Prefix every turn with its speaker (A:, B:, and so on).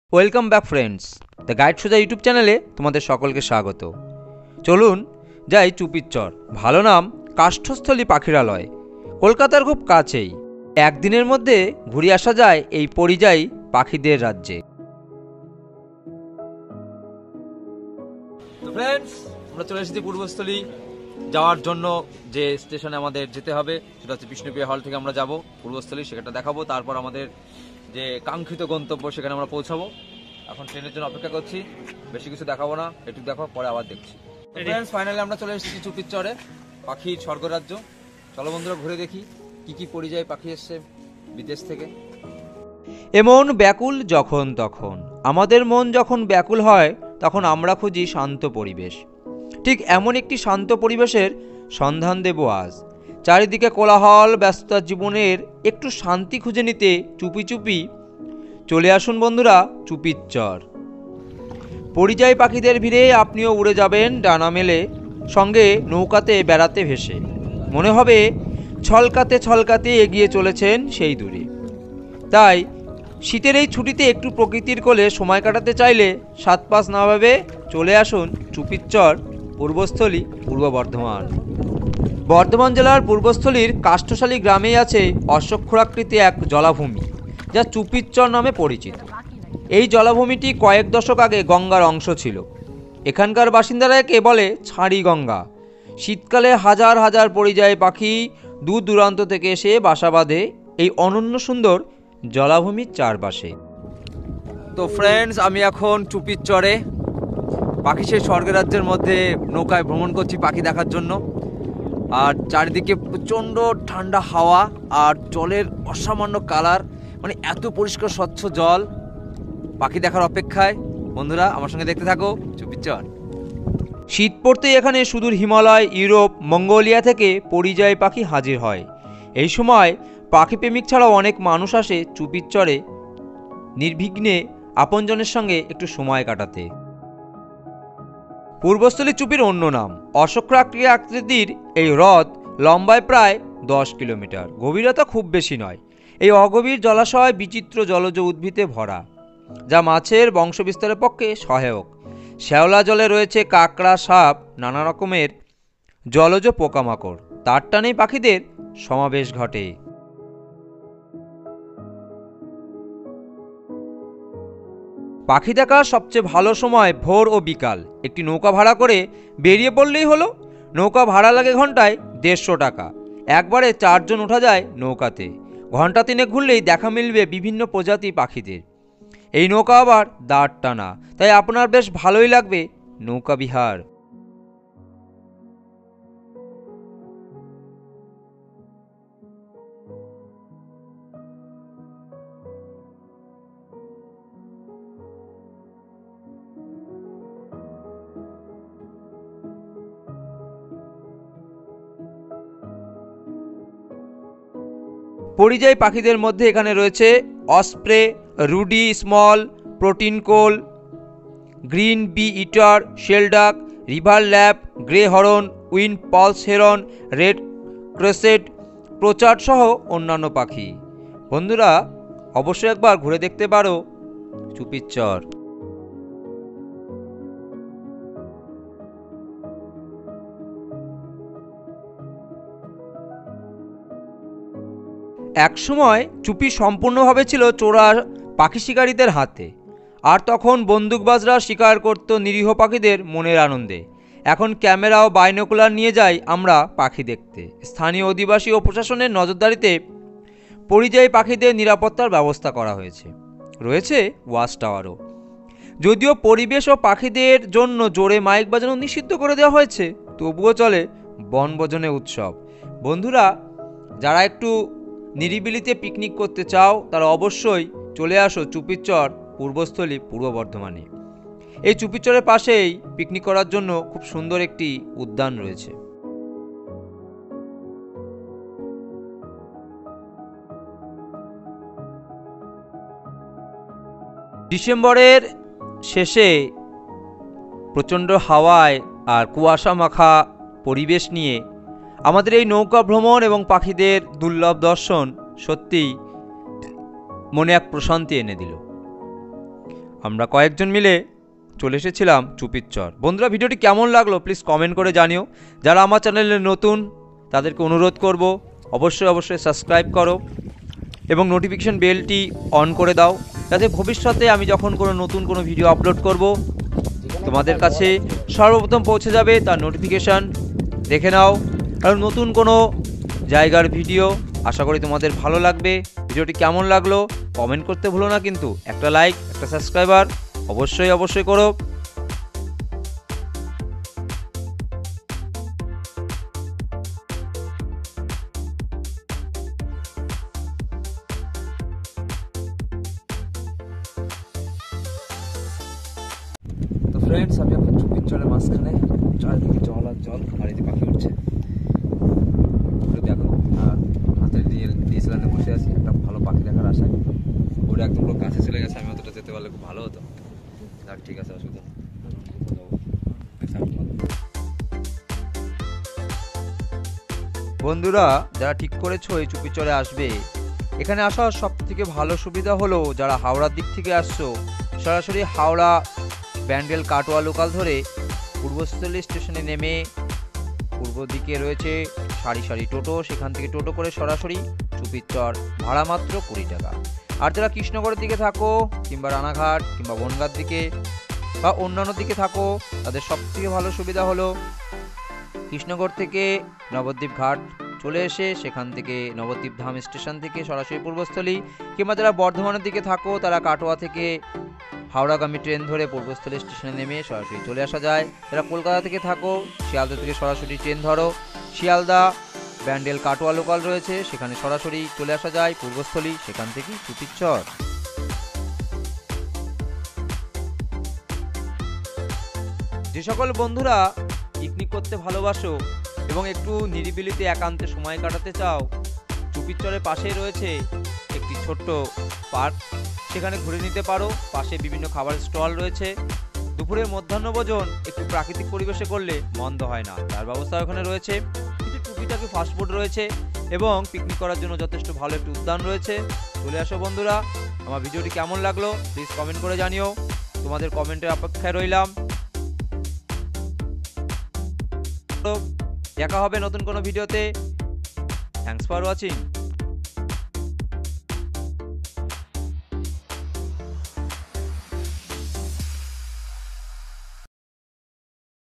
A: Welcome back friends, the guide Suja YouTube চ্যানেলে তোমাদের সকলকে স্বাগত। চলুন যাই চুপির চর। ভালো নাম কাষ্ঠস্থলী পাখিরালয়, কলকাতার খুব কাছেই। একদিনের মধ্যে ঘুরে আসা যায় এই পরিযায়ী পাখিদের রাজ্যে। তো ফ্রেন্ডস, আমরা চলে এসেছি পূর্বস্থলী যাওয়ার জন্য। যে স্টেশনে আমাদের যেতে হবে সেটা হচ্ছে বিষ্ণুপ্রিয়া হল থেকে আমরা যাব পূর্বস্থলী, সেটা দেখাবো। তারপর আমাদের যে কাঙ্ক্ষিত গন্তব্য সেখানে আমরা পৌঁছাবো। এখন ট্রেনের জন্য অপেক্ষা করছি, বেশি কিছু দেখাবো না, একটু দেখো পরে আবার দেখছি। ফ্রেন্ডস, ফাইনালি আমরা চলে এসেছি চুপির চরে, পাখির স্বর্গরাজ্য। চলো বন্ধুরা ঘুরে দেখি কি কি পরিযায়ী পাখি এসছে বিদেশ থেকে। এমন ব্যাকুল যখন তখন, আমাদের মন যখন ব্যাকুল হয় তখন আমরা খুঁজি শান্ত পরিবেশ। ঠিক এমন একটি শান্ত পরিবেশের সন্ধান দেব আজ। চারিদিকে কোলাহল ব্যস্ততার জীবনের একটু শান্তি খুঁজে নিতে চুপি চুপি চলে আসুন বন্ধুরা চুপির চর। পরিযায়ী পাখিদের ভিড়ে আপনিও উড়ে যাবেন ডানা মেলে, সঙ্গে নৌকাতে বেড়াতে ভেসে। মনে হবে ছলকাতে ছলকাতে এগিয়ে চলেছেন সেই দূরে। তাই শীতের এই ছুটিতে একটু প্রকৃতির কোলে সময় কাটাতে চাইলে সাত পাঁচ না ভাবে চলে আসুন চুপির চর, পূর্বস্থলী, পূর্ব বর্ধমান। বর্ধমান জেলার পূর্বস্থলীর কাষ্ঠশালী গ্রামেই আছে অশ্বক্ষুরাকৃতি এক জলাভূমি, যা চুপির চর নামে পরিচিত। এই জলাভূমিটি কয়েক দশক আগে গঙ্গার অংশ ছিল। এখানকার বাসিন্দারা একে বলে ছাড়ি গঙ্গা। শীতকালে হাজার হাজার পরিযায়ী পাখি দূর দূরান্ত থেকে এসে বাসা বাঁধে এই অনন্য সুন্দর জলাভূমির চারপাশে। তো ফ্রেন্ডস, আমি এখন চুপির চরে পাখি সেই স্বর্গের রাজ্যের মধ্যে নৌকায় ভ্রমণ করছি পাখি দেখার জন্য। আর চারিদিকে প্রচণ্ড ঠান্ডা হাওয়া আর জলের অসামান্য কালার, মানে এত পরিষ্কার স্বচ্ছ জল। পাখি দেখার অপেক্ষায় বন্ধুরা আমার সঙ্গে দেখতে থাকো চুপির চর। শীত পড়তেই এখানে সুদূর হিমালয়, ইউরোপ, মঙ্গোলিয়া থেকে পরিযায়ী পাখি হাজির হয়। এই সময় পাখি প্রেমিক ছাড়াও অনেক মানুষ আসে চুপির চরে নির্বিঘ্নে আপনজনের সঙ্গে একটু সময় কাটাতে। পূর্বস্থলী চুপির অন্য নাম। অশ্বক্ষুরাকৃতি আকৃতির এই হ্রদ লম্বায় প্রায় 10 কিলোমিটার, গভীরতা খুব বেশি নয়। এই অগভীর জলাশয় বিচিত্র জলজ উদ্ভিদে ভরা, যা মাছের বংশবিস্তারের পক্ষে সহায়ক। শ্যাওলা জলে রয়েছে কাঁকড়া, সাপ, নানা রকমের জলজ পোকামাকড়। তার টানেই পাখিদের সমাবেশ ঘটে। পাখি দেখার সবচেয়ে ভালো সময় ভোর ও বিকাল। একটি নৌকা ভাড়া করে বেরিয়ে পড়লেই হলো। নৌকা ভাড়া লাগে ঘন্টায় 150 টাকা। একবারে 4 জন ওঠা যায় নৌকাতে। ঘন্টা 3 ঘুরলেই দেখা মিলবে বিভিন্ন প্রজাতি পাখিদের। এই নৌকা আবার দাঁড় টানা, তাই আপনার বেশ ভালোই লাগবে নৌকা বিহার। পরিযায়ী পাখিদের মধ্যে এখানে রয়েছে osprey, ruddy small, pratincole, green bee eater, shelduck, river lap, grey heron, উইন পালস হেরন, রেড ক্রেসেট, প্রচার্ড সহ অন্যান্য পাখি। বন্ধুরা অবশ্যই একবার ঘুরে দেখতে পারো চুপির চর। একসময় চুপি সম্পূর্ণভাবে ছিল চোরা পাখি শিকারীদের হাতে, আর তখন বন্দুকবাজরা শিকার করত নিরীহ পাখিদের মনের আনন্দে। এখন ক্যামেরা ও বাইনোকুলার নিয়ে যাই আমরা পাখি দেখতে। স্থানীয় অধিবাসী ও প্রশাসনের নজরদারিতে পরিযায়ী পাখিদের নিরাপত্তার ব্যবস্থা করা হয়েছে। রয়েছে ওয়াচ টাওয়ারও। যদিও পরিবেশ ও পাখিদের জন্য জোরে মাইক বাজানো নিষিদ্ধ করে দেওয়া হয়েছে, তবুও চলে বনভোজনের উৎসব। বন্ধুরা যারা একটু নিরিবিলিতে পিকনিক করতে চাও তারা অবশ্যই চলে আসো চুপির চর, পূর্বস্থলী, পূর্ব বর্ধমানে। এই চুপির চরের পাশেই পিকনিক করার জন্য খুব সুন্দর একটি উদ্যান রয়েছে। ডিসেম্বরের শেষে প্রচণ্ড হাওয়ায় আর কুয়াশা মাখা পরিবেশ নিয়ে আমাদের এই নৌকা ভ্রমণ এবং পাখিদের দুর্লভ দর্শন সত্যিই মনে এক প্রশান্তি এনে দিল। আমরা কয়েকজন মিলে চলে এসেছিলাম চুপির চর। বন্ধুরা, ভিডিওটি কেমন লাগলো প্লিজ কমেন্ট করে জানিও। যারা আমার চ্যানেলে নতুন তাদেরকে অনুরোধ করব অবশ্যই সাবস্ক্রাইব করো এবং নোটিফিকেশন বেলটি অন করে দাও, যাতে ভবিষ্যতে আমি যখন নতুন কোনো ভিডিও আপলোড করব তোমাদের কাছে সর্বপ্রথম পৌঁছে যাবে তার নোটিফিকেশান। দেখে নাও আর নতুন কোনো জায়গার ভিডিও আশা করি তোমাদের ভালো লাগবে। ভিডিওটি কেমন লাগলো কমেন্ট করতে ভুলো না, কিন্তু একটা লাইক একটা সাবস্ক্রাইবার অবশ্যই করো। তো ফ্রেন্ডস, আমি এখন চুপির চরের মাঝখানে, চারিদিকে জল আর জল, আর এই যে পাখি উঠছে দেখো। আর হাতের ডিএসএলআরে বসে আছি একটা ভালো পাখি দেখার আশায়। ওরা একদম পুরো কাছে চলে গেছে, আমি অতটা যেতে পারলে খুব ভালো হতো। ঠিক আছে, অসুবিধা। বন্ধুরা, যারা ঠিক করেছো এই চুপির চরে আসবে, এখানে আসার সব থেকে ভালো সুবিধা হলো যারা হাওড়ার দিক থেকে আসছো, সরাসরি হাওড়া ব্যান্ডেল কাটোয়া লোকাল ধরে পূর্বস্থলী স্টেশনে নেমে পূর্ব দিকে রয়েছে সারি টোটো, সেখান থেকে টোটো করে সরাসরি চুপির চর, ভাড়া মাত্র 20 টাকা। আর যারা কৃষ্ণগড়ের দিকে থাকো কিংবা রানাঘাট কিংবা বনগাঁর দিকে বা অন্যান্য দিকে থাকো, তাদের সব থেকে ভালো সুবিধা হলো কৃষ্ণগড় থেকে নবদ্বীপ ঘাট চলে এসে সেখান থেকে নবদ্বীপ ধাম স্টেশন থেকে সরাসরি পূর্বস্থলী, কিংবা যারা বর্ধমানের দিকে থাকো তারা কাটোয়া থেকে হাওড়াগামী ট্রেন ধরে পূর্বস্থলী স্টেশনে নেমে সরাসরি চলে আসা যায়। যারা কলকাতা থেকে থাকো শিয়ালদা থেকে সরাসরি ট্রেন ধরো, শিয়ালদা ব্যান্ডেল কাটোয়া লোকাল রয়েছে, সেখানে সরাসরি চলে আসা যায় পূর্বস্থলী, সেখান থেকে চুপির চর। যে সকল বন্ধুরা পিকনিক করতে ভালোবাসো এবং একটু নিরিবিলিতে একান্তে সময় কাটাতে চাও, চুপির চরের পাশেই রয়েছে একটি ছোট্ট পার্ক, সেখানে ঘুরে নিতে পারো। পাশে বিভিন্ন খাবারের স্টল রয়েছে। দুপুরের মধ্যাহ্নভোজন একটু প্রাকৃতিক পরিবেশে করলে মন্দ হয় না, তার ব্যবস্থা ওখানে রয়েছে। কিছু টুকিটাকি ফাস্টফুড রয়েছে এবং পিকনিক করার জন্য যথেষ্ট ভালো একটি উদ্যান রয়েছে। চলে আসো বন্ধুরা। আমার ভিডিওটি কেমন লাগলো প্লিজ কমেন্ট করে জানিও, তোমাদের কমেন্টের অপেক্ষায় রইলাম। দেখা হবে নতুন কোনো ভিডিওতে। Thanks for watching.